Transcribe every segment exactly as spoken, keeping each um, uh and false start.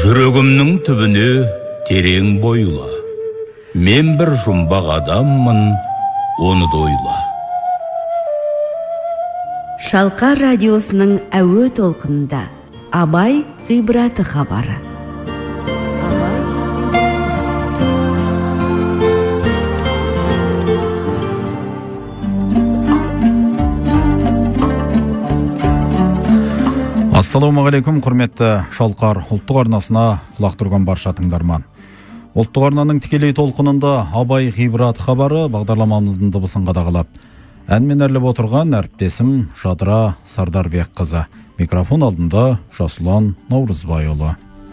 Жүрегімнің түбіне терең бойла. Мен бір жұмбақ адаммын, оны дойла. Шалқар радиосының әуе толқынында Абай ғибраты хабары. Ассалаумағалейкум, құрметті Шалқар ұлттық арнасына құлақ тұрған барша тыңдарман. Ұлттық арнаның тікелей толқынында Абай ғибраты хабары бағдарламамыздың дыбысын қадағалап, әнмен әрлеп отырған әріптесім Жадыра Сардарбек қызы. Микрофон алдында Жасұлан Наурызбайұлы.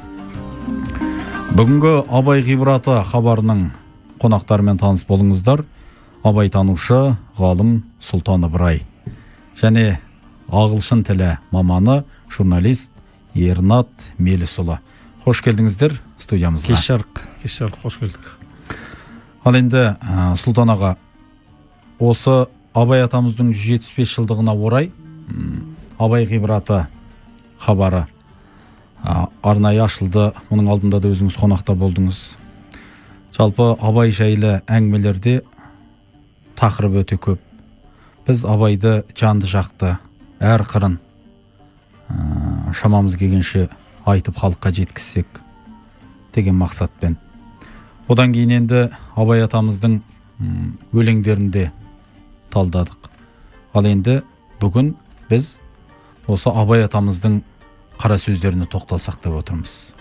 Бүгінгі Абай ғибраты хабарының қонақтарымен таныс болыңыздар. Абай танушы ғалым Сұлтан Ыбырай және ағылшын тілі маманы журналист Ернат Мелісұлы. Қош келдіңіздер студиямызға. Кеш жарық, кеш жарық, қош келдік. Ал енді Сұлтан аға, осы Абай атамыздың жүз жетпіс бес жылдығына орай Абай ғибраты хабары арнайы ашылды. Оның алдында да өзіңіз қонақта болдыңыз. Жалпы Абай жайлы әңгімелерде тақырып өте көп. Біз Абайды жанды жақты, әр қырын шамамыз келгенше айтып халыққа жеткізсек деген мақсатпен. Одан кейін енді Абай атамыздың өлеңдерінде талдадық. Ал енді бүгін біз осы Абай атамыздың қара сөздеріне тоқталсақ деп отырмыз.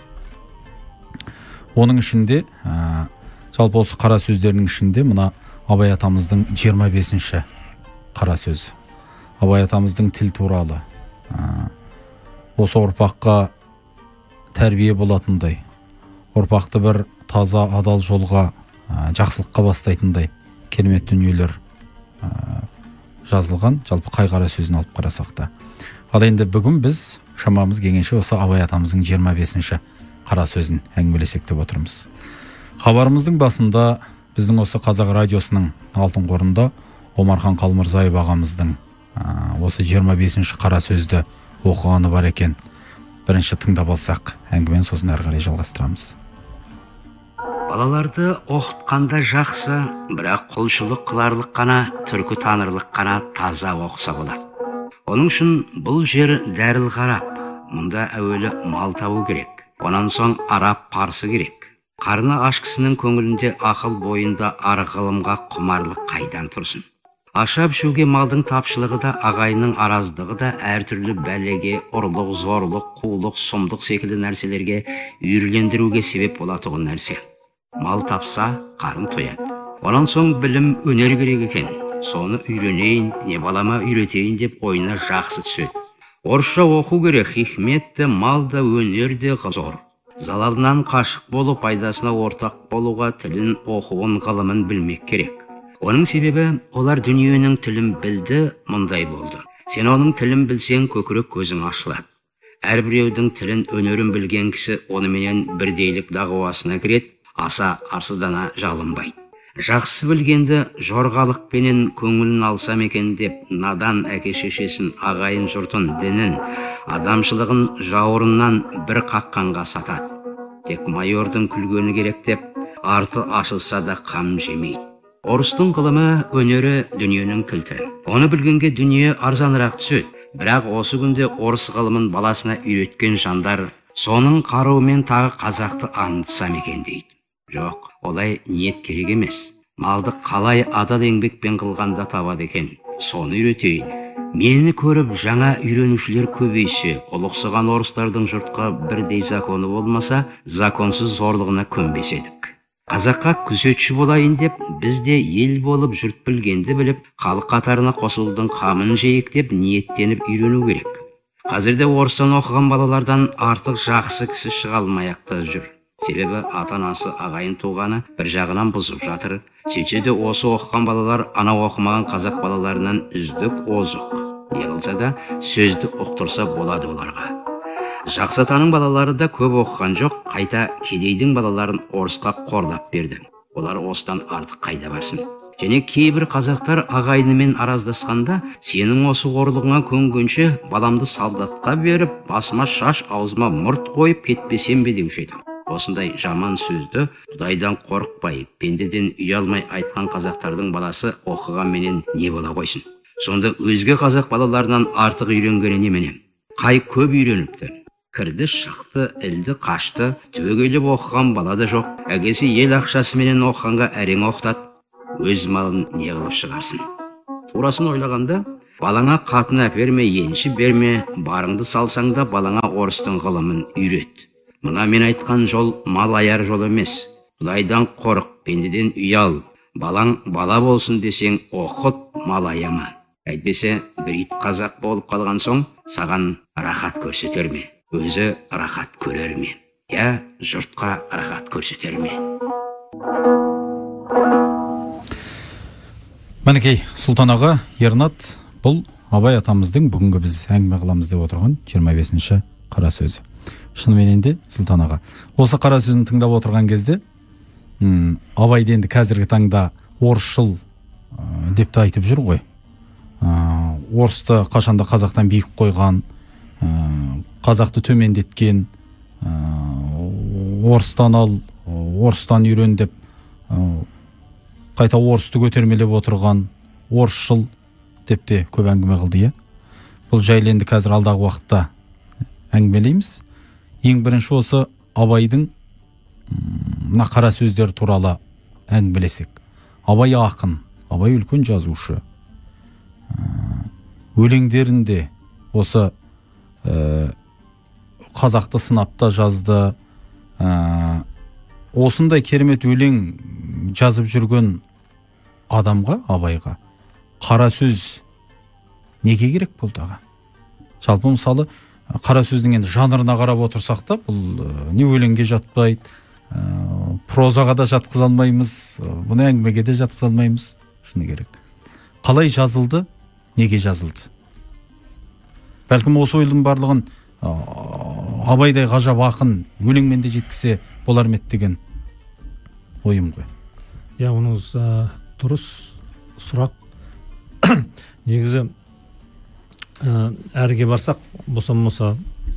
Оның ішінде, жалпы осы қара сөздерінің ішінде мына Абай атамыздың жиырма бесінші қара сөз. Абай атамыздың тіл туралы, осы ұрпаққа тәрбие болатындай, ұрпақты бір таза адал жолға, жақсылыққа бастайтындай керемет дүниелер жазылған. Жалпы қай қара сөзін алып қарасақ та. Ал енді бүгін біз шамамыз келгенше осы Абай атамыздың жиырма бесінші қара сөзін әңгімелесек деп отырмыз. Хабарымыздың басында біздің осы Қазақ радиосының алтын қорында Омархан Қалмырзаев ағамыздың осы жиырма бесінші қара сөзді оқығаны бар екен. Бірінші тыңдап алсақ, әңгімені сосын әрі қарай жалғастырамыз. Балаларды оқытқанда жақсы, бірақ құлшылық қыларлық қана, түркі танырлық қана таза оқыса болады. Оның үшін бұл жер дәріл қарап, мұнда әуелі мал табу керек. Онан соң араб парсы керек. Қарны аш кісінің көңілінде ақыл бойында ары ғылымға құмарлық қайдан тұрсын. Ашап шуге малдың тапшылығы да, ағайының араздығы да әртүрлі бәлеге, ұрлық, зорлық, қулық, сұмдық секілді нәрселерге үйрелендіруге себеп болатұғын нәрсе. Мал тапса, қарын тояды. Онан соң білім, өнер керек екен. Соны үйренейін, не балама үйретейін деп ойына жақсы түседі. Орысша оқу керек, хикметті, мал да, өнер де зор. Залалынан қашық болып, пайдасына ортақ болуға тілін, оқуын, ғылымын білмек керек. Оның себебі, олар дүниенің тілін білді, мұндай болды. Сен оның тілін білсең, көкірек көзің ашылады. Әрбіреудің тілін, өнерін білген кісі онымен бірдейлік дағуасына кіреді, аса арсыздана жалынбайды. Жақсы білгенді жорғалықпенен көңілін алсам екен деп, надан әке-шешесін, ағайын жұртын, дінін, адамшылығын жауырыннан бір қаққанға сатады. Тек майордың күлгені керек деп, арты ашылса да қам жемейді. Орыстың ғылымы, өнері дүниенің кілті. Оны білгенге дүние арзанырақ түседі. Бірақ осы күнде орыс ғылымын баласына үйреткен жандар соның қаруымен тағы қазақты аңдысам екен дейді. Жоқ, олай ниет керек емес. Малды қалай адал еңбекпен қылғанда табады екен, соны үйретейін. Мені көріп жаңа үйренушілер көбейсе, ұлықсыған орыстардың жұртқа бірдей законы болмаса, законсыз зорлығына көнбес едік. Қазаққа күзетші болайын деп, бізде ел болып жұрт білгенді біліп, халық қатарына қосылудың қамын жейік деп ниеттеніп үйрену керек. Қазірде орыстан оқыған балалардан артық жақсы кісі шыға алмаяқта жүр. Себебі ата-анасы ағайын туғаны бір жағынан бұзып жатыр. Сөйтсе де осы оқыған балалар ана оқымаған қазақ балаларынан үздік, озық. Не қылса да сөзді ұқтырса болады оларға. Жақсы атаның балалары да көп оқыған жоқ, қайта кедейдің балаларын орысқа қорлап берді. Олар осыдан артық қайда барсын. Және кейбір қазақтар ағайынымен араздасқанда, сенің осы қорлығыңа көнгенше баламды солдатқа беріп, басыма шаш, аузыма мұрт қойып кетпесем бе деуші еді. Осындай жаман сөзді Құдайдан қорықпай, пендеден ұялмай айтқан қазақтардың баласы оқығанменен не бола қойсын. Сонда өзге қазақ балаларынан артық үйренгені немене? Қай көп үйреніпті. Кірді, шықты, ілді, қашты, түбегейлеп оқыған бала да жоқ. Әкесі ел ақшасыменен оқығанға әрең оқытады. Өз малын не қылып шығарсын. Турасын ойлағанда, балаңа қатын әперме, енші берме, барыңды салсаң да балаңа орыстың ғылымын үйрет. Мына мен айтқан жол мал аяр жол емес. Құдайдан қорық, пендеден ұял. Балаң бала болсын десең, оқыт, мал аяма. Әйтпесе, бір ит қазақ болып қалған соң, саған рахат көрсетер ме? Өзі рахат көрер ме? Я жұртқа рахат көрсетер ме? Мінекей, Сұлтан аға, Ернат, бұл Абай атамыздың бүгінгі біз әңгіме қыламыз деп отырған жиырма бесінші қара сөзі. Шынымен де, Сұлтан аға, осы қара сөзін тыңдап отырған кезде, м, Абайды енді қазіргі таңда орысшыл ә, деп те айтып жүр ғой. Ә, орысты қашанда қазақтан биік қойған, ә, қазақты төмендеткен, ә, орыстан ал, орыстан үйрен деп, ә, қайта орысты көтермелеп отырған, орысшыл деп те көп әңгіме қылды, е. Бұл жайлы енді қазір алдағы уақытта әңгімелейміз. Ең бірінші осы Абайдың мына қара сөздері туралы әңгімелесек. Абай ақын, Абай үлкен жазушы. Өлеңдерінде осы ә, қазақты сынапта жазды. Ә, осындай керемет өлең жазып жүрген адамға, Абайға, қара сөз неге керек болды аға? Жалпы мысалы, қара сөздің енді жанрына қарап отырсақ та, бұл ә, не өлеңге жатпайды, ә, прозаға да жатқыза алмаймыз, бұны әңгімеге де жатқыза алмаймыз. Шыны керек. Қалай жазылды, неге жазылды? Бәлкім осы ойдың барлығын ә, Абайдай ғажап ақын өлеңмен де жеткісе болар ма еді деген ойым ғой. Я, оныңыз ә, дұрыс сұрақ. Негізі ә, әріге барсақ, болса-болса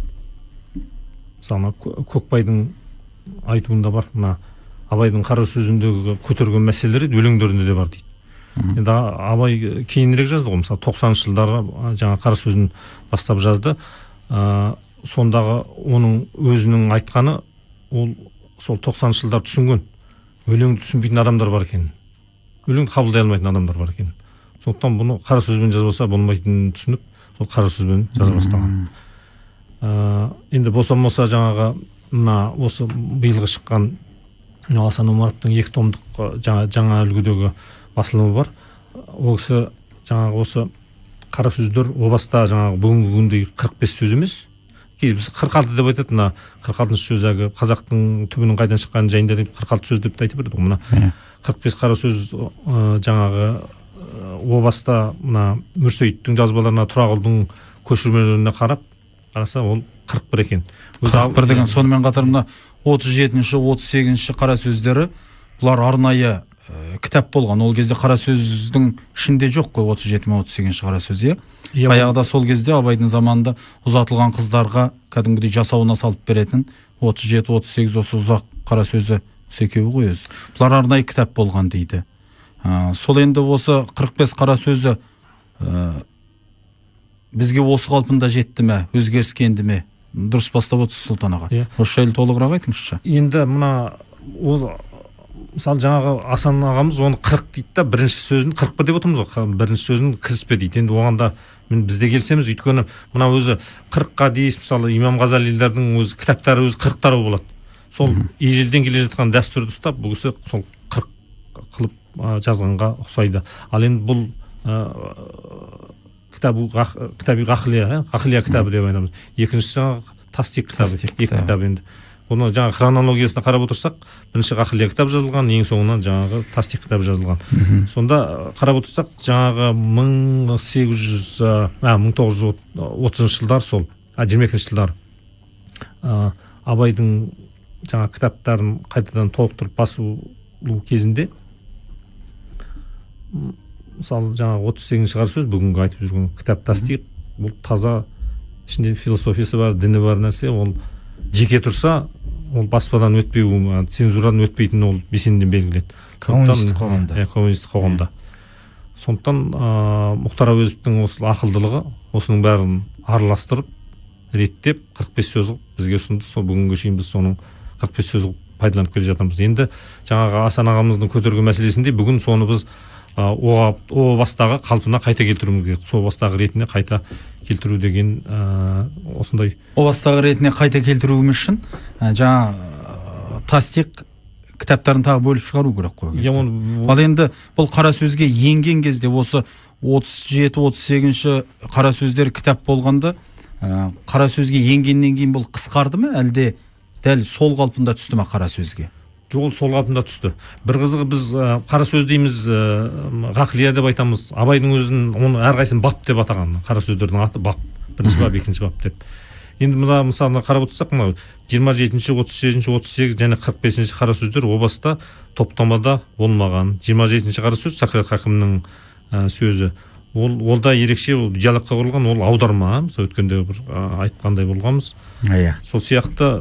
мысалы Көкбайдың айтуында бар, мына Абайдың қара сөзіндегі көтерген мәселелері өлеңдерінде де бар дейді. Енді Абай кейінірек жазды ғой, мысалы тоқсаныншы жылдары жаңа қара сөзін бастап жазды. Ә, сондағы оның өзінің айтқаны, ол сол тоқсаныншы жылдар түсінген. Өлеңді түсінбейтін адамдар бар екен. Өлеңді қабылдай алмайтын адамдар бар екен. Сондықтан бұны қара сөзбен жазбаса болмайтынын түсініп, сол қара сөзбен жаза бастаған. Ә, енді болса-болса жаңағы мына осы биылғы шыққан Асан Омаровтың екі томдық жаңа, жаңа үлгідегі басылымы бар. Ол кісі жаңағы осы қара сөздер о баста жаңағы бүгінгі күндей қырық бес сөз емес. Кейде біз қырық алты деп айтады, мына қырық алтыншы сөз әгі қазақтың түбінің қайдан шыққаны жайында деп қырық алты сөз деп айтып берді. Мына қырық бес қара сөз ә, жаңағы о баста мына Мүрсейіттің жазбаларына, Тұрағұлдың көшірмелеріне қарап қараса, ол қырық бір екен. қырық бір деген, сонымен қатар мына отыз жетінші, отыз сегізінші қара сөздері, бұлар арнайы ә, кітап болған. Ол кезде қара сөздің ішінде жоқ қой отыз жеті мен отыз сегізінші қара сөз, е. Баяғыда сол кезде Абайдың заманында ұзатылған қыздарға кәдімгідей жасауына салып беретін отыз жеті, отыз сегіз осы ұзақ қара сөзі секеуі ғой өзі. Бұлар арнайы кітап болған дейді. Ә, сол енді осы қырық бес қара сөзі ә, бізге осы қалпында жетті ме, өзгеріске енді ме? Дұрыс бастап отырсыз, Сұлтан аға. Осы жайлы толығырақ айтыңызшы. Енді мына ол мысалы жаңағы Асан ағамыз оны қырық дейді да, бірінші сөзін қырық бір деп отырмыз ғой, бірінші сөзін кіріспе дейді. Енді оған да бізде келсеміз, өйткені мына өзі қырыққа дейіс, мысалы Имам Ғазалилердің өз кітаптары өз қырықтары болады. Сол ежелден келе жатқан дәстүрді ұстап, бұл кісі сол қырық қылып жазғанға ұқсайды. Ал енді бұл кітабы ғақлия, ғақлия кітабы деп айтамыз. Екіншісі тастик кітабы, екі кітап енді. Оны жаңа хронологиясына қарап отырсақ, бірінші ғақлия кітап жазылған, ең соңынан жаңағы тастик кітап жазылған. Сонда қарап отырсақ, жаңағы мың сегіз жүз, мың тоғыз жүз отызыншы жылдар, сол жиырма екінші жылдар Абайдың жаңа кітаптарын қайтадан толықтырып басу кезінде мысалы жаңағы отыз сегізінші қара сөз бүгінгі айтып жүрген кітап тастиық, бұл таза ішінде философиясы бар, діні бар нәрсе. Ол жеке тұрса, ол баспадан өтпеу, цензурадан өтпейтін ол бесенеден белгіледі. Коммунистік қоғамда. Иә, коммунистік қоғамда. Сондықтан Мұхтар Әуезовтің осы ақылдылығы осының бәрін араластырып, реттеп қырық бес сөз қылып бізге ұсынды. Сол бүгінгі шейін біз соның қырық бес сөз қылып пайдаланып келе жатырмыз. Енді жаңағы Асан ағамыздың көтерген мәселесінде бүгін соны біз о бастағы қалпына қайта келтіруіміз керек. Сол бастағы ретіне қайта келтіру деген осындай. О бастағы ретіне қайта келтіруіміз үшін жаңа тастиқ кітаптарын тағы бөліп шығару керек қой. Ал енді бұл қара сөзге енген кезде осы отыз жеті отыз сегізінші қара сөздер кітап болғанда қара сөзге енгеннен кейін бұл қысқарды ма, әлде дәл сол қалпында түсті ма қара сөзге? Жол сол қалпында түсті. Бір қызығы біз қара сөз дейміз, ғақлия деп айтамыз. Абайдың өзін оны әрқайсысын бап деп атаған. Қара сөздердің аты бап. Бірінші бап, екінші бап деп. Енді мына мысалына қарап отырсақ, мынау жиырма жетінші, отыз жетінші, отыз сегіз және қырық бесінші қара сөздер о баста топтамада болмаған. жиырма жетінші қара сөз Сақият Хакімнің сөзі. Ол олда ерекше диалогқа құрылған, ол аударма. Мысалы өткенде бір айтқандай болғанбыз. Иә. Сол сияқты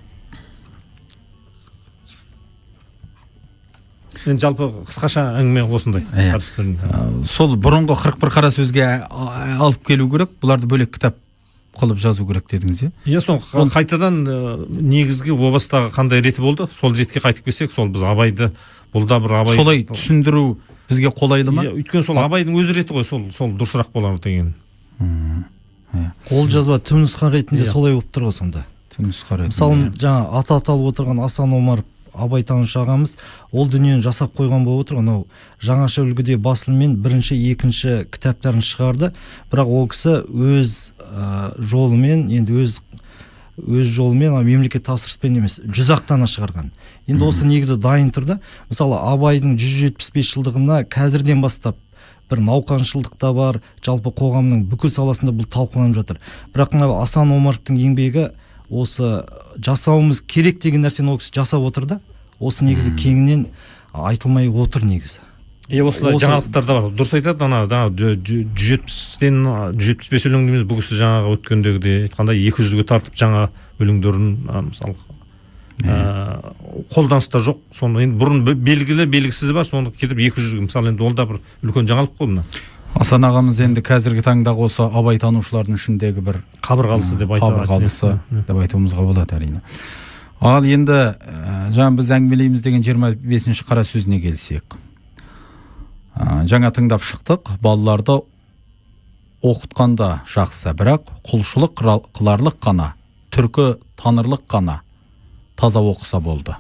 енді жалпы қысқаша әңгіме осындай. Сол бұрынғы қырық бір қара сөзге алып келу керек, бұларды бөлек кітап қылып жазу керек дедіңіз, иә? Иә, сол қайтадан негізгі о бастағы қандай реті болды, сол ретке қайтып келсек, сол біз Абайды, бұл да бір Абай. Солай түсіндіру бізге қолайлы ма? Өйткені сол Абайдың өз реті ғой, сол сол дұрысырақ болар деген. Қолжазба түпнұсқа ретінде солай болып тұр ғой сонда. Түпнұсқа ретінде. Мысалы, жаңа аты аталып отырған Асан Омаров абайтанушы ағамыз ол дүниені жасап қойған болып отыр. Анау жаңаша үлгіде басылыммен бірінші, екінші кітаптарын шығарды. Бірақ ол кісі өз жолымен, енді өз өз жолымен мемлекет тапсырыспен емес, жүз ақтана шығарған. Енді осы негізі дайын тұрды. Мысалы, Абайдың жүз жетпіс бес жылдығына қазірден бастап бір науқаншылдық та бар, жалпы қоғамның бүкіл саласында бұл талқыланып жатыр. Бірақ Асан Омаровтың еңбегі осы жасауымыз керек деген нәрсені ол кісі жасап отырды. Осы негізі кеңінен айтылмай отыр негізі. Е, осылай жаңалықтар да бар. Дұрыс айтады, ана жүз жетпістен жүз жетпіс бес өлең дейміз. Бұл кісі жаңағы өткендегіде айтқанда екі жүзге тартып жаңа өлеңдерін мысалы қолданыста жоқ. Соны енді бұрын белгілі, белгісіз бар, соны кетіп екі жүзге, мысалы енді ол да бір үлкен жаңалық қой мына. Асан ағамыз енді қазіргі таңдағы осы абай танушылардың ішіндегі бір қабырғалысы деп айтады. Қабырғалысы деп айтуымызға болады әрине. Ал енді жаңа біз әңгімелейміз деген жиырма бесінші қара сөзіне келсек. Жаңа тыңдап шықтық, балаларды оқытқанда жақсы, бірақ құлшылық қыларлық қана, түркі танырлық қана таза оқыса болды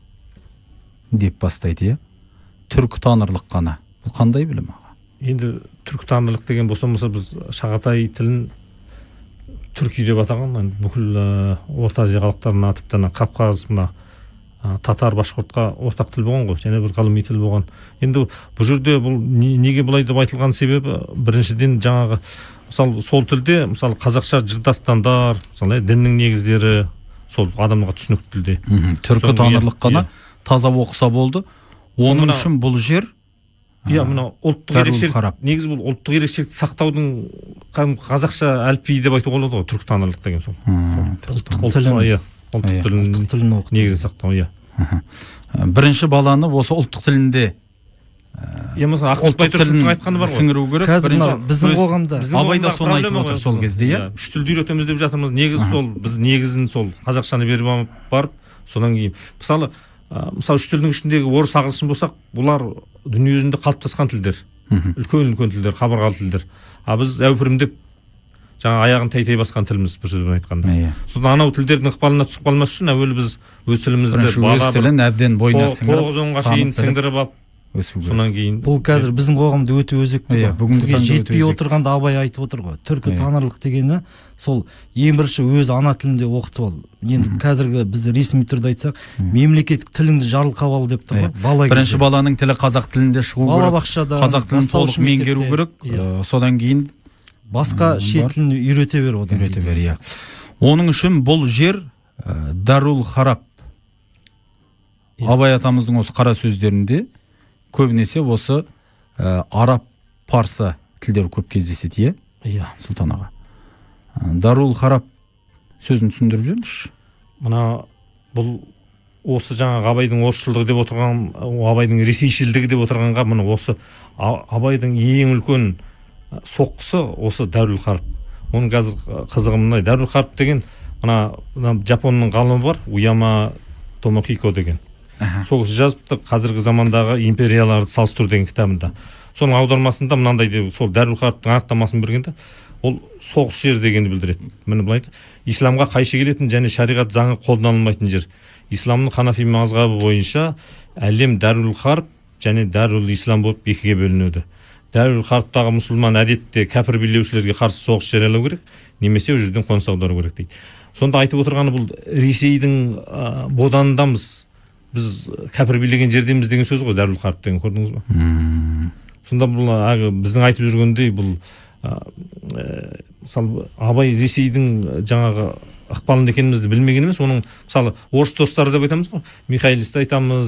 деп бастайды, е? Түркі танырлық қана. Бұл қандай білім аға? Енді түркітанрлық деген болса, біз Шағатай тілін түрки деп атаған, бүкіл Орта Азия халықтарына тіпті Кавказ, мына татар, башқұртқа ортақ тіл болған ғой, және бір ғылыми тіл болған. Енді бұл жерде бұл неге бұлай деп айтылған себебі, біріншіден жаңағы мысалы сол тілде, мысалы қазақша жырдастандар, мысалы діннің негіздері сол адамға түсінікті тілде. Түркі танырлық қана таза оқыса болды. Оның үшін бұл жер иә, мына ұлттық ерекшелік, негіз бұл ұлттық ерекшелікті сақтаудың қазақша әліпби деп айтуға болады ғой, түркі танырлық деген сол. Ұлттық тілін негізін сақтау, иә. Бірінші баланы осы ұлттық тілінде ұлттық тілін айтқаны бар ғой. Сіңіру керек. Қазір біздің қоғамда Абай да соны айтып отыр сол кезде, иә. Үш тілді үйретеміз деп жатырмыз. Негізі сол, біз негізін сол қазақшаны беріп барып, содан кейін мысалы мысалы үш тілдің ішіндегі орыс, ағылшын болсақ, бұлар дүниежүзінде қалыптасқан тілдер, үлкен-үлкен тілдер, қабырғалы тілдер. А біз әупірімдеп жаңа аяғын тәй-тәй басқан тіліміз, бір сөзбен айтқанда. Содан анау тілдердің ықпалына түсіп қалмас үшін әуелі біз өз тілімізді өз тілін әбден бойына сіңіріп, тоғыз онға шейін сіңдіріп алып, сонан кейін бұл қазір біздің қоғамда өте өзекті. Бізге жетпей отырғанда Абай айтып отыр ғой, түркі танырлық дегені сол ең бірінші өз ана тілінде оқытып ал. Енді қазіргі бізді ресми түрде айтсақ, мемлекеттік тіліңді жарылқап ал деп тұр ғой. Бірінші баланың тілі қазақ тілінде шығу керек, балабақшада қазақ тілін толық меңгеру керек, содан кейін басқа шет тілін үйрете бер, одан үйрете бер, иә. Оның үшін бұл жер Дарул Харап. Абай атамыздың осы қара сөздерінде көбінесе осы ә, араб, парсы тілдері көп кездеседі, иә? Иә. Сұлтан аға. Дарул харап сөзін түсіндіріп жүріңізші. Мына бұл осы жаңағы Абайдың орысшылдығы деп отырған, Абайдың ресейшілдігі деп отырғанға, мына осы Абайдың ең үлкен соққысы осы Дарул харап. Оның қазір қызығы мындай, Дарул харап деген мына Жапонның ғалымы бар, Уяма Томохико деген. Сол кісі жазыпты қазіргі замандағы империяларды салыстыру деген кітабында. Соның аудармасында мынандай деп, сол Дарул хараптың анықтамасын бергенде, ол соғыс жері дегенді білдіреді. Міне былай айтты, исламға қайшы келетін және шариғат заңы қолданылмайтын жер. Исламның ханафи мазхабы бойынша әлем Дарул харп және Дарул ислам болып екіге бөлінеді. Дарул харптағы мұсылман әдетте кәпір билеушілерге қарсы соғыс жариялау керек, немесе ол жерден қоныс аудару керек дейді. Сонда айтып отырғаны бұл Ресейдің боданындамыз, біз кәпір билеген жердеміз деген сөз ғой, Дарул харп деген, көрдіңіз ба? Сонда бұл біздің айтып жүргендей, бұл мысалы Абай Ресейдің жаңағы ықпалында екенімізді білмеген емес, оның мысалы орыс достары деп айтамыз ғой, Михайлисті айтамыз,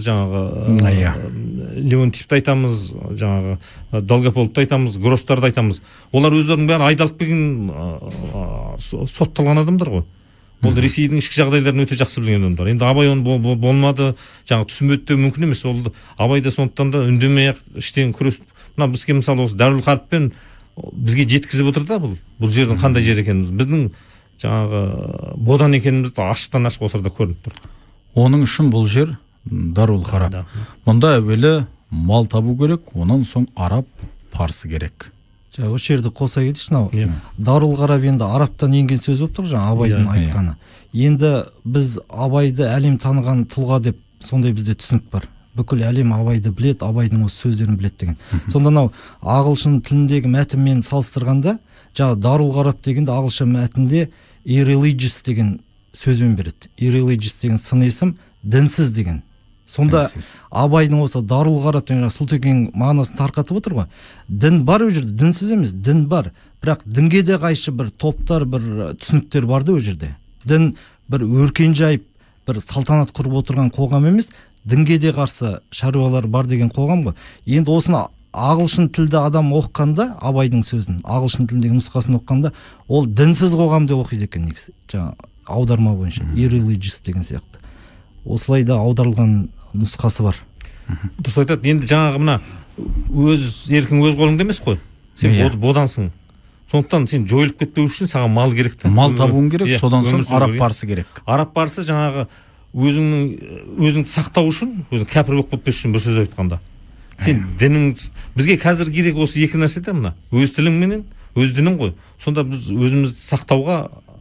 жаңағы Леонтьевті айтамыз, жаңағы Долгополовты айтамыз, Гросстарды айтамыз. Олар өздерінің бәрі айдалып келген сотталған адамдар ғой. Ол Ресейдің ішкі жағдайларын өте жақсы білген адамдар. Енді Абай оны болмады, жаңағы түсінбеді де мүмкін емес. Ол Абай да сондықтан да үндемей-ақ іштен күресіп, мына бізге мысалы осы Дарул харппен бізге жеткізіп отыр да, бұл бұл жердің қандай жер екеніміз, біздің жаңағы бодан екенімізді ашықтан ашық осырда көрініп тұр. Оның үшін бұл жер Дарул харап. Мұнда әуелі мал табу керек, онан соң араб, парсы керек. Жа, осы жерді қоса кетші, мынау Дарул харап енді араптан енген сөз болып тұр, жаңа Абайдың айтқаны. Енді біз Абайды әлем таныған тұлға деп сондай бізде түсінік бар. Бүкіл әлем Абайды білет, Абайдың осы сөздерін білет деген. Сонда нау ағылшын тіліндегі мәтінмен салыстырғанда, жаңа Дарул харап дегенде ағылшын мәтінде irreligious деген сөзбен береді. Irreligious деген сын есім, дінсіз деген. Сонда Абайдың осы Дарул харап деген Сұлтекең мағынасын тарқатып отыр ғой. Дін бар ол жерде, дінсіз емес, дін бар. Бірақ дінге де қайшы бір топтар, бір түсініктер барды ол жерде. Дін бір өркен жайып, бір салтанат құрып отырған қоғам емес, дінге де қарсы шаруалар бар деген қоғам ғой. Енді осыны ағылшын тілді адам оқығанда, Абайдың сөзін, ағылшын тіліндегі нұсқасын оқығанда, ол дінсіз қоғам деп оқиды екен негізі. Жаңа аударма бойынша, irreligious деген сияқты. Осылай да аударылған нұсқасы бар. Дұрыс айтады. Енді жаңағы мына өз еркің өз қолыңда емес қой. Сен бодансың. Сондықтан сен жойылып кетпеу үшін саған мал керек та. Мал табуың керек, содан соң араб парсы керек. Араб парсы жаңағы өзіңнің өзіңді сақтау үшін, өзің кәпір болып кетпес үшін бір сөз айтқанда. Сен дінің, бізге қазір керек осы екі нәрсе де мына, өз тілің менен, өз дінің ғой. Сонда біз өзімізді сақтауға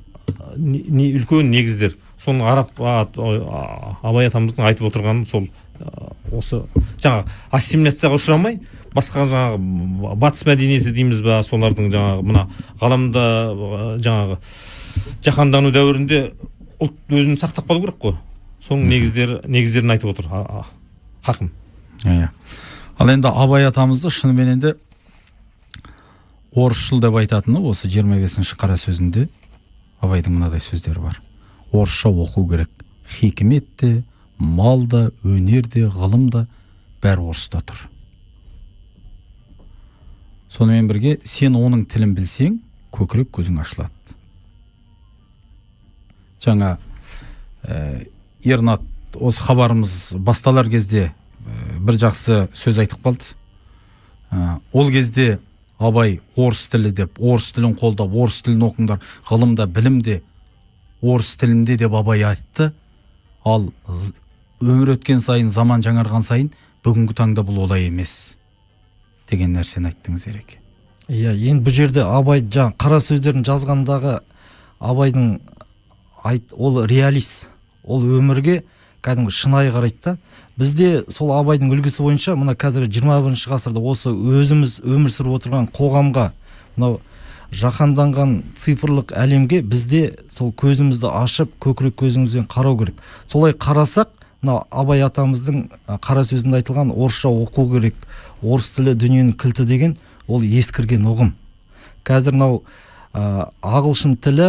не үлкен негіздер. Соның араб Абай атамыздың айтып отырғаны сол осы жаңағы ассимиляцияға ұшырамай, басқа жаңағы батыс мәдениеті дейміз ба, солардың жаңағы мына ғаламда жаңағы жаһандану дәуірінде ұлт өзін сақтап қалу керек қой. Соның негіздері негіздерін айтып отыр хақым. Иә. Ал енді Абай атамызды шынымен енді орысшыл деп айтатыны осы жиырма бесінші қара сөзінде Абайдың мынадай сөздері бар. Орысша оқу керек. Хикмет те, мал да, өнер де, ғылым да бәрі орыста тұр. Сонымен бірге сен оның тілін білсең, көкірек көзің ашылады. Жаңа ә, Ернат осы хабарымыз басталар кезде ә, бір жақсы сөз айтып қалды. Ә, ол кезде Абай орыс тілі деп, орыс тілін қолдап, орыс тілін оқыңдар, ғылымда, білімде, орыс тілінде деп Абай айтты. Ал өмір өткен сайын, заман жаңарған сайын, бүгінгі таңда бұл олай емес деген нәрсені айттыңыз ереке. Иә, енді бұл жерде Абай жаңа қара сөздерін жазғандағы Абайдың айт, ол реалист, ол өмірге кәдімгі шынайы қарайды да. Бізде сол Абайдың үлгісі бойынша мына қазір жиырма бірінші ғасырда осы өзіміз өмір сүріп отырған қоғамға, мынау жаһанданған цифрлық әлемге бізде сол көзімізді ашып, көкірек көзімізбен қарау керек. Солай қарасақ, мына Абай атамыздың қара сөзінде айтылған орысша оқу керек, орыс тілі дүниенің кілті деген ол ескірген ұғым. Қазір мынау ағылшын тілі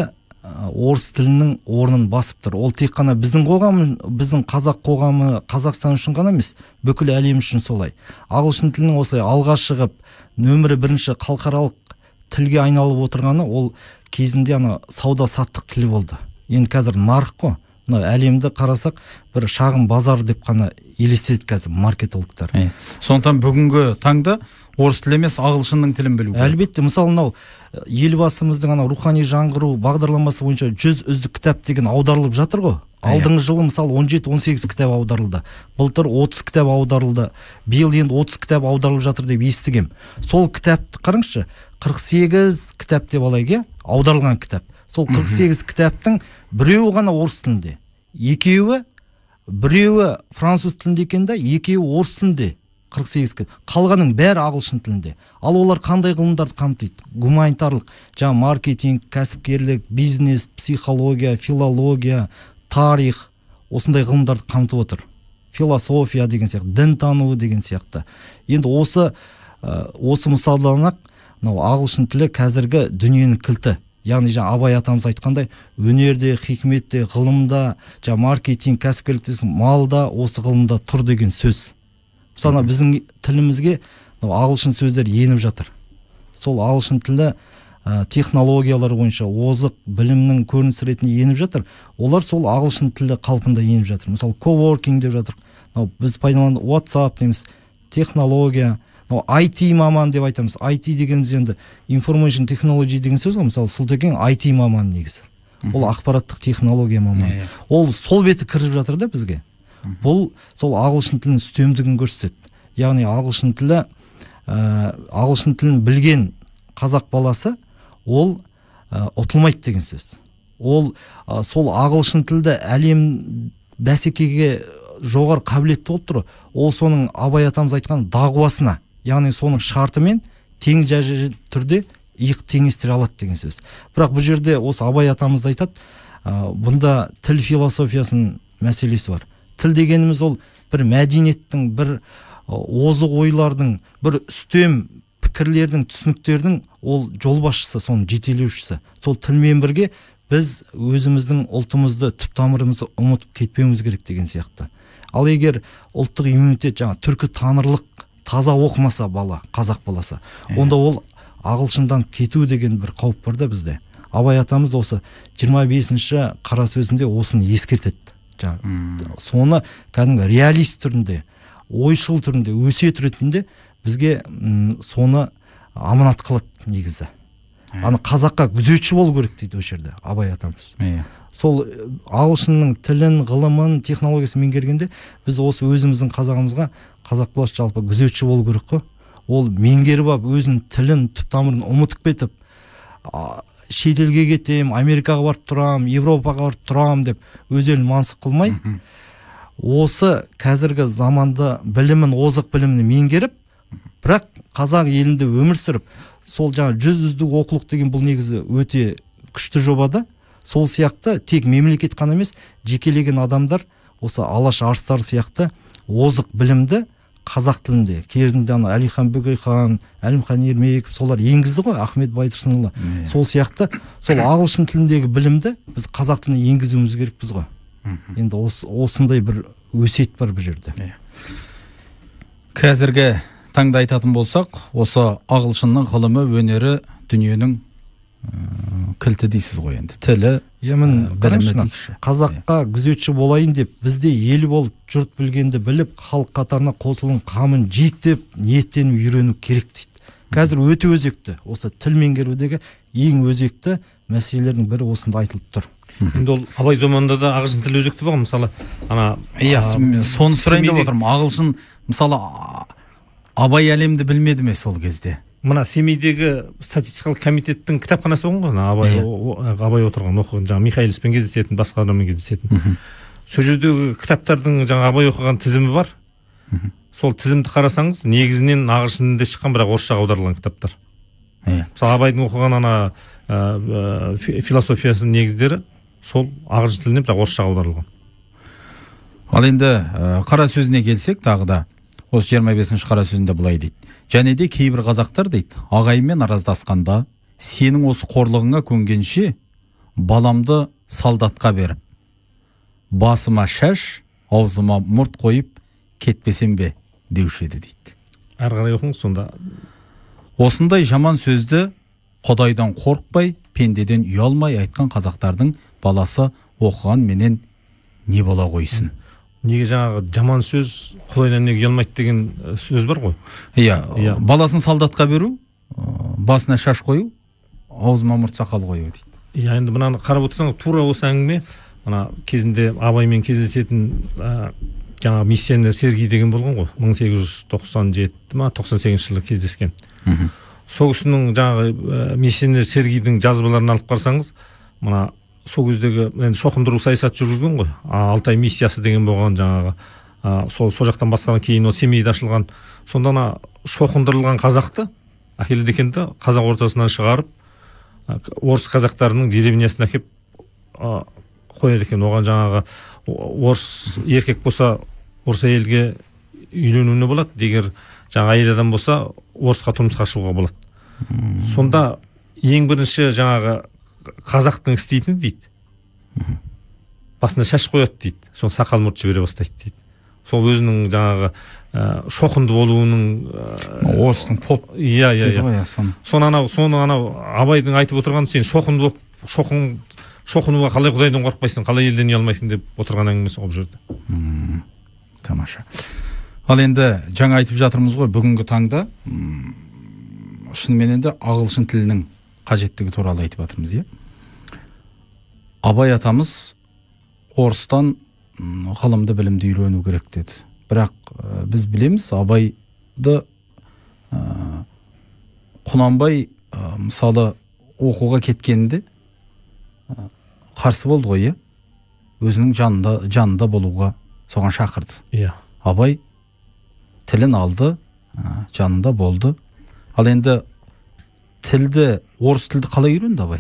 орыс тілінің орнын басып тұр. Ол тек қана біздің қоғам, біздің қазақ қоғамы, Қазақстан үшін ғана емес, бүкіл әлем үшін солай. Ағылшын тілінің осылай алға шығып, нөмірі бірінші халықаралық тілге айналып отырғаны ол кезінде ана сауда саттық тілі болды. Енді қазір нарық қой. Мына әлемді қарасақ, бір шағын базар деп қана елестеді қазір маркетологтар. Сондықтан бүгінгі таңда орыс тілі емес, ағылшынның тілін білу керек. Әлбетте, мысалы мынау елбасымыздың ана рухани жаңғыру бағдарламасы бойынша жүз үздік кітап деген аударылып жатыр ғой. Алдыңғы жылы мысалы он жеті он сегіз кітап аударылды. Былтыр отыз кітап аударылды. Биыл енді отыз кітап аударылып жатыр деп естігем. Сол кітапты қараңызшы, қырық сегіз кітап деп алайық, аударылған кітап. Сол қырық сегіз кітаптың біреуі ғана орыс тілінде. Екеуі, біреуі француз тілінде екен да, екеуі орыс тілінде. қырық сегіз кітап. Қалғаның бәрі ағылшын тілінде. Ал олар қандай ғылымдарды қамтиды? Гуманитарлық, жаңа маркетинг, кәсіпкерлік, бизнес, психология, филология, тарих, осындай ғылымдарды қамтып отыр. Философия деген сияқты, дін тануы деген сияқты. Енді осы осы мысалдан-ақ ағылшын тілі қазіргі дүниенің кілті. Яғни жаңа Абай атамыз айтқандай, өнерде, хикметте, ғылымда, жаңа маркетинг, кәсіпкерлікте, малда, осы ғылымда тұр деген сөз. Мысалы біздің тілімізге ағылшын сөздер еніп жатыр. Сол ағылшын тілі технологиялар бойынша озық білімнің көрінісі ретінде еніп жатыр. Олар сол ағылшын тілі қалпында еніп жатыр. Мысалы coworking деп жатыр. Біз пайдаланып WhatsApp дейміз, технология, ай ти маман деп айтамыз. ай ти дегеніміз енді information technology деген сөз ғой. Мысалы Сұлтекең ай ти маман негізі. Ол ақпараттық технология маманы. Ол сол беті кіріп жатыр да бізге. Бұл сол ағылшын тілінің үстемдігін көрсетеді. Яғни ағылшын тілі, ағылшын тілін білген қазақ баласы ол ұтылмайды деген сөз. Ол сол ағылшын тілді әлем бәсекеге жоғары қабілетті болып тұр. Ол соның Абай атамыз айтқан дағуасына, яғни соның шартымен тең жәрі түрде иық теңестіре алады деген сөз. Бірақ бұл жерде осы Абай атамыз айтады, бұнда тіл философиясының мәселесі бар. Тіл дегеніміз ол бір мәдениеттің, бір озық ойлардың, бір үстем пікірлердің, түсініктердің ол жолбасшысы, соның жетелеушісі. Сол тілмен бірге біз өзіміздің ұлтымызды, түп тамырымызды ұмытып кетпеуіміз керек деген сияқты. Ал егер ұлттық иммунитет, жаңа түркі танырлық таза оқымаса бала, қазақ баласы, онда ол ағылшындан кету деген бір қауіп бар да бізде. Абай атамыз осы жиырма бесінші қара сөзінде осыны ескертеді. Соны кәдімгі реалист түрінде, ойшыл түрінде, өсиет ретінде бізге соны аманат қылады негізі. Аны қазаққа күзетші болу керек дейді осы жерде Абай атамыз. Сол ағылшынның тілін, ғылымын, технологиясын меңгергенде біз осы өзіміздің қазағымызға, қазақ баласы жалпы күзетші болу керек қой. Ол меңгеріп алып өзінің тілін, түп тамырын ұмытып кетіп, шетелге кетем, Америкаға барып тұрам, Европаға барып тұрам деп өз елін мансық қылмай, осы қазіргі заманда білімін, озық білімін меңгеріп, бірақ қазақ елінде өмір сүріп, сол жаңа жүз үздік оқулық деген бұл негізі өте күшті жобада, сол сияқты тек мемлекет қана емес, жекелеген адамдар осы Алаш арыстары сияқты озық білімді қазақ тілінде, кезінде ана Әлихан Бөкейхан, Әлімхан Ермеков солар енгізді ғой, Ахмет Байтұрсынұлы. Сол сияқты сол ағылшын тіліндегі білімді біз қазақ тіліне енгізуіміз керекпіз ғой. Енді осындай бір өсиет бар бұл жерде. Қазіргі таңда айтатын болсақ, осы ағылшынның ғылымы, өнері дүниенің кілті дейсіз ғой енді. Тілі, білімі. Қазаққа күзетші болайын деп, бізде ел болып, жұрт білгенді біліп, халық қатарына қосылын қамын жейік деп, ниеттеніп үйрену керек дейді. Қазір өте өзекті, осы тіл меңгерудегі ең өзекті мәселелердің бірі осында айтылып тұр. Енді ол Абай заманында да ағылшын тілі өзекті болған, мысалы, ана соны сұрайын деп отырмын. Ағылшын, мысалы, Абай әлемді білмеді ме сол кезде? Мына Семейдегі статистикалық комитеттің кітапханасы болған ғой, Абай Абай отырған, оқыған, жаңа Михайловпен кездесетін, басқа адаммен кездесетін. Сол жердегі кітаптардың жаңа Абай оқыған тізімі бар. Сол тізімді қарасаңыз, негізінен ағылшын тілінде шыққан, бірақ орысшаға аударылған кітаптар. Мысалы, Абайдың оқыған ана философиясының негіздері сол ағылшын тіліне, бірақ орысшаға аударылған. Ал енді қара сөзіне келсек, тағы да осы жиырма бесінші қара сөзінде былай дейді. Және де кейбір қазақтар дейді, ағайынмен араздасқанда, сенің осы қорлығыңа көнгенше, баламды солдатқа беріп, басыма шаш, аузыма мұрт қойып кетпесем бе деуші еді дейді. Әрі қарай оқыңыз сонда. Осындай жаман сөзді Құдайдан қорықпай, пендеден ұялмай айтқан қазақтардың баласы оқыған менен не бола қойсын. Неге жаңағы жаман сөз Құдайдан неге ұялмайды деген сөз бар ғой? Иә, баласын солдатқа беру, басына шаш қою, аузыма мұрт сақал қою дейді. Иә, енді мынаны қарап отырсаң, тура осы әңгіме, мына кезінде Абаймен кездесетін жаңағы миссионер Сергей деген болған ғой, мың сегіз жүз тоқсан жеті ма тоқсан сегізінші жылы кездескен. Сол кісінің жаңағы миссионер Сергейдің жазбаларын алып қарсаңыз, мына сол кездегі енді шоқындыру саясат жүргізген ғой. Алтай миссиясы деген болған жаңағы сол сол жақтан басқадан кейін ол Семейде ашылған. Сонда ана шоқындырылған қазақты әкеледі екен де қазақ ортасынан шығарып орыс қазақтарының деревнясына әкеп қояды екен. Оған жаңағы орыс еркек болса орыс әйелге үйленуіне болады, егер жаңа әйел адам болса орысқа тұрмысқа шығуға болады. Сонда ең бірінші жаңағы қазақтың істейтіні дейді, басына шаш қояды дейді, соң сақал мұрт жібере бастайды дейді. Сол өзінің жаңағы шоқынды болуының орыстың поп иә иә иә соны анау соны анау Абайдың айтып отырғаны, сен шоқынды болып шоқын шоқынуға қалай Құдайдан қорықпайсың, қалай елден ұялмайсың деп отырған әңгімесі ол жерде. Тамаша. Ал енді жаңа айтып жатырмыз ғой, бүгінгі таңда шынымен енді ағылшын тілінің қажеттігі туралы айтып жатырмыз, иә. Абай атамыз орыстан ғылымды білімді үйрену керек деді. Бірақ біз білеміз, Абайды Құнанбай мысалы оқуға кеткенде қарсы болды ғой, иә. Өзінің жанында жанында болуға соған шақырды. Иә. Абай тілін алды, жанында болды. Ал енді тілді, орыс тілді қалай үйренді Абай?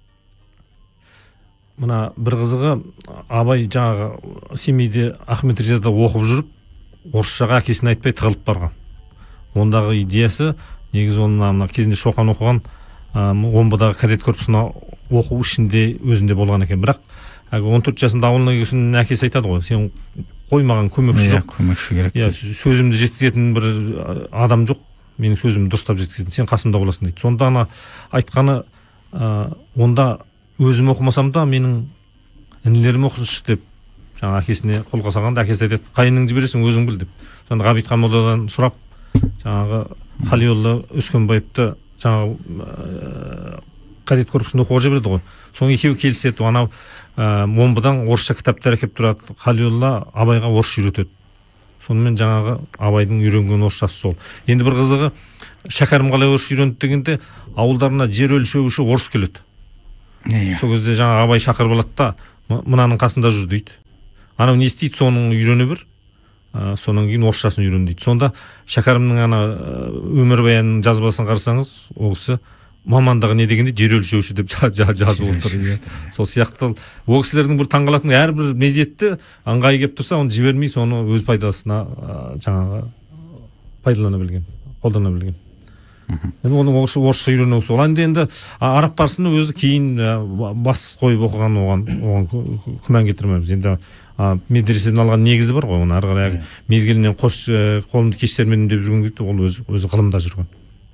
Мына бір қызығы, Абай жаңағы Семейде Ахмет Ризада оқып жүріп, орысшаға әкесіне айтпай тығылып барған. Ондағы идеясы, негізі оның мына кезінде Шоқан оқыған Омбыдағы кадет корпусына оқу ішінде өзінде болған екен. Бірақ он төрт жасында ауылына келген әкесі айтады ғой, сен қоймаған көмекші жоқ, көмекші керек дейді. Сөзімді жеткізетін бір адам жоқ, менің сөзімді дұрыстап жеткізетін, сен қасымда боласың дейді. Сонда ана айтқаны, онда өзім оқымасам да менің інілерім оқысыншы деп жаңа әкесіне қолға салғанда, әкесі айтады, қайыныңды жібересің, өзің біл деп. Сонда Ғабитхан молдадан сұрап, жаңағы Қалиолла Өскенбаевты жаңағы кадет корпусында оқуға жіберді ғой. Соң екеуі келіседі, анау Омбыдан орысша кітаптар әкеп тұрады, Қалиолла Абайға орысша үйретеді. Сонымен жаңағы Абайдың үйренген орысшасы сол. Енді бір қызығы, шәкәрім қалай орысша үйренді дегенде, ауылдарына жер өлшеуші орыс келеді. Сол кезде жаңа Абай шақырып алады да, мынаның қасында жүр дейді. Анау не істейді, соның үйрене бір, соның кейін орысшасын үйрен дейді. Сонда шәкәрімнің ана өмірбаянының жазбасын қарасаңыз, ол кісі мамандығы не дегенде жер өлшеуші деп жазып отыр. Сол сияқты ол кісілердің бір таңғалатын әрбір мезетті ыңғайы келіп тұрса, оны жібермей, соны өз пайдасына жаңағы пайдалана білген, қолдана білген. Енді оның орысша үйрену сол. Енді енді араб парсыны өзі кейін бас қойып оқыған, оған оған күмән келтірмейміз. Енді медреседен алған негізі бар ғой, оны ары қарай мезгілінен қош қолымды кеш сермедім деп жүрген кезде, ол өзі өзі ғылымда жүрген.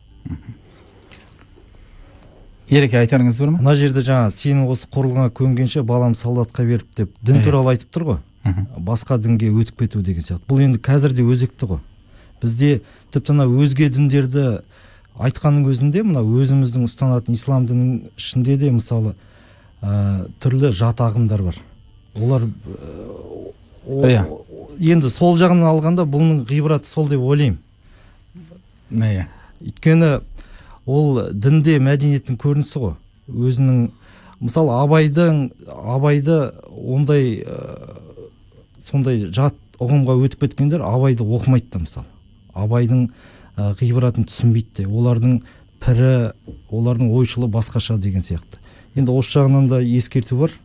Ереке, айтарыңыз бар ма? Мына жерде жаңа сенің осы қорлығыңа көнгенше балам солдатқа беріп деп дін туралы айтып тұр ғой. Басқа дінге өтіп кету деген сияқты. Бұл енді қазірде өзекті ғой. Бізде тіпті мына өзге діндерді айтқанның өзінде, мына өзіміздің ұстанатын ислам дінінің ішінде де мысалы түрлі жат ағымдар бар. Олар енді сол жағынан алғанда бұның ғибраты сол деп ойлаймын. Өйткені ол дінде мәдениеттің көрінісі ғой. Өзінің, мысалы Абайдың Абайды ондай сондай жат ұғымға өтіп кеткендер Абайды оқымайды да, мысалы. Абайдың ғибратын түсінбейді де. Олардың пірі, олардың ойшылы басқаша деген сияқты. Енді осы жағынан да ескерту бар.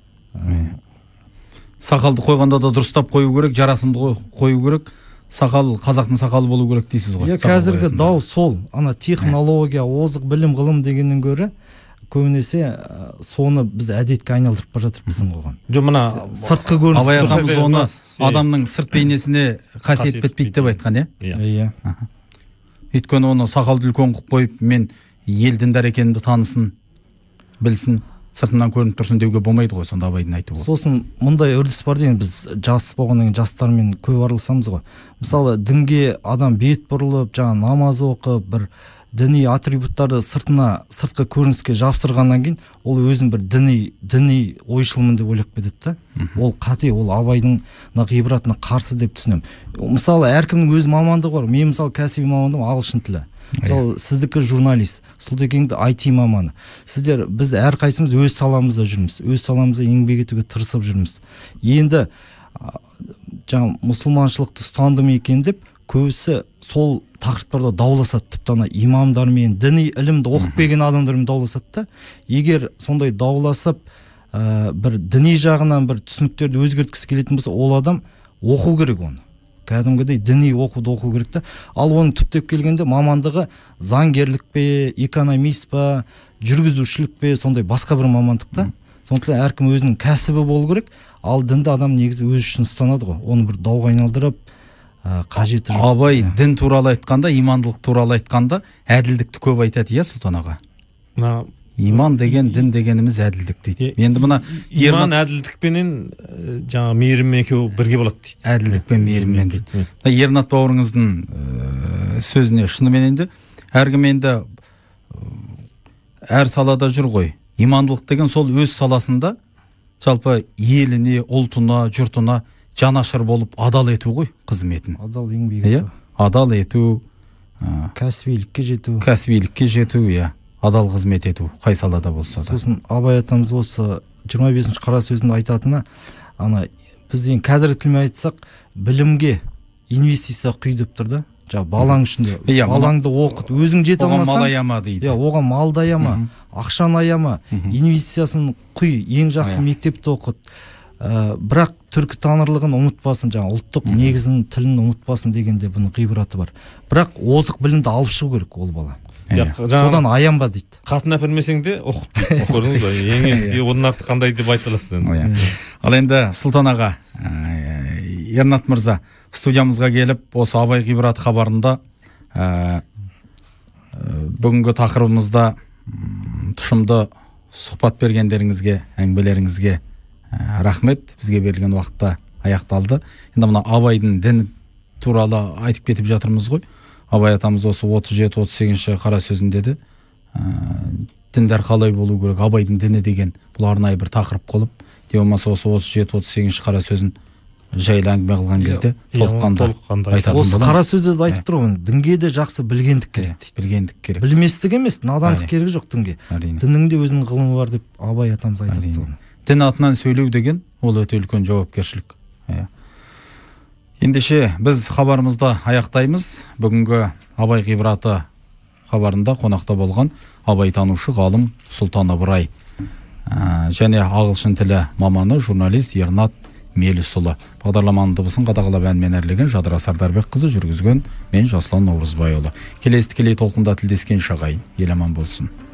Сақалды қойғанда да дұрыстап қою керек, жарасымды қою керек. Сақал, қазақтың сақалы болу керек дейсіз ғой. Қазіргі дау сол. Ана технология, озық білім ғылым дегеннен гөрі көбінесе ә, соны біз әдетке айналдырып бара жатырмыз біздің қоғам. жоқ мына Сыртқы көрініс абай дұрыс. атамыз оны Е. адамның сырт бейнесіне қасиет бітпейді деп айтқан, иә. Иә. Өйткені оны сақалды үлкен қылып қойып, мен ел діндар екенімді танысын, білсін, сыртынан көрініп тұрсын деуге болмайды ғой, сонда абайдың айтуы. Сосын мұндай үрдіс бар деген, біз жас болғаннан кейін жастармен көп араласамыз ғой. Мысалы дінге адам бет бұрылып, жаңа намаз оқып, бір діни атрибуттарды сыртына, сыртқы көрініске жапсырғаннан кейін ол өзін бір діни діни ойшылмын деп ойлап кетеді да. Ол қате, ол абайдың ғибратына қарсы деп түсінемін. Мысалы әркімнің өз мамандығы бар. Мен мысалы кәсіби мамандығым ағылшын тілі. Мысалы сіздікі журналист, Сұлтекеңді ай ти маманы. Сіздер, біз әрқайсымыз өз саламызда жүрміз, өз саламызда еңбек етуге тырысып жүрміз. Енді жаңа мұсылманшылықты ұстандым екен деп көбісі сол тақырыптарда дауласады, тіпті ана имамдармен, діни ілімді оқып келген адамдармен дауласады да. Егер сондай дауласып, ә, бір діни жағынан бір түсініктерді өзгерткісі келетін болса, ол адам оқу керек оны. Кәдімгідей діни оқуды оқу керек та. Ал оның түптеп келгенде мамандығы заңгерлік пе, экономист па, жүргізушілік пе, сондай басқа бір мамандық та. Сондықтан әркім өзінің кәсібі болу керек. Ал дінді адам негізі өз үшін ұстанады ғой. Оны бір дауға айналдырып, ә, қажеті жоқ. Абай дін туралы айтқанда, имандылық туралы айтқанда әділдікті көп айтады, иә, Сұлтан аға? мына Иман деген, дін дегеніміз әділдік дейді. Енді мына иман әділдікпенен жаңа мейірім екеуі бірге болады дейді. Әділдік пен мейіріммен дейді. Ернат бауырыңыздың ә, сөзіне шынымен енді әркім енді әр салада жүр ғой. Имандылық деген сол өз саласында жалпы еліне, ұлтына, жұртына жанашыр болып адал ету ғой қызметін. Адал еңбек ету. Адал ету, кәсібилікке жету. Кәсібилікке жету, иә. Адал қызмет ету, қай салада болса да. Сосын абай атамыз осы жиырма бесінші қара сөзінде айтатыны, ана біз деген қазіргі тілмен айтсақ, білімге инвестиция құй деп тұр да. Жаңа балаң ішінде, балаңды оқыт, өзің жете алмасаң, оған мал аяма дейді. Иә, оған малды аяма, ақшаны аяма, инвестициясын құй, ең жақсы мектепті оқыт. Ә, бірақ түркі танырлығын ұмытпасын, жаңа ұлттық негізін, тілін ұмытпасын дегенде бұның ғибраты бар. Бірақ озық білімді алып шығу керек ол бала. Содан аянба дейді. Қатын әпермесең де оқыт дейді. Көрдіңіз ба? Ең одан артық қандай деп айта аласыз. Ал енді Сұлтан аға, Ернат мырза студиямызға келіп, осы Абай ғибраты хабарында бүгінгі тақырыбымызда тұшымды сұхбат бергендеріңізге, әңгімелеріңізге рахмет. Бізге берілген уақытта аяқталды. Енді мына Абайдың діні туралы айтып кетіп жатырмыз ғой. Абай атамыз осы отыз жеті отыз сегізінші қара сөзінде де діндар қалай болу керек, Абайдың діні деген бұл арнайы бір тақырып қылып, не болмаса осы отыз жеті отыз сегізінші қара сөзін жайлы әңгіме қылған кезде толыққанда айтатын боламыз. Осы қара сөзде де айтып тұрмын, дінге де жақсы білгендік керек дейді. Білгендік керек. Білместік емес, надандық керегі жоқ дінге. Діннің де өзінің ғылымы бар деп Абай атамыз айтады соны. Дін атынан сөйлеу деген ол өте үлкен жауапкершілік. Ендеше біз хабарымызды аяқтаймыз. Бүгінгі Абай ғибраты хабарында қонақта болған абайтанушы ғалым Сұлтан Ыбырай және ағылшын тілі маманы журналист Ернат Мелісұлы. Бағдарламаның дыбысын қадағалап әнмен әрлеген Жадыра Сардарбекқызы, жүргізген мен Жасұлан Наурызбайұлы. Келесі тікелей толқында тілдескен шағайын. Ел аман болсын.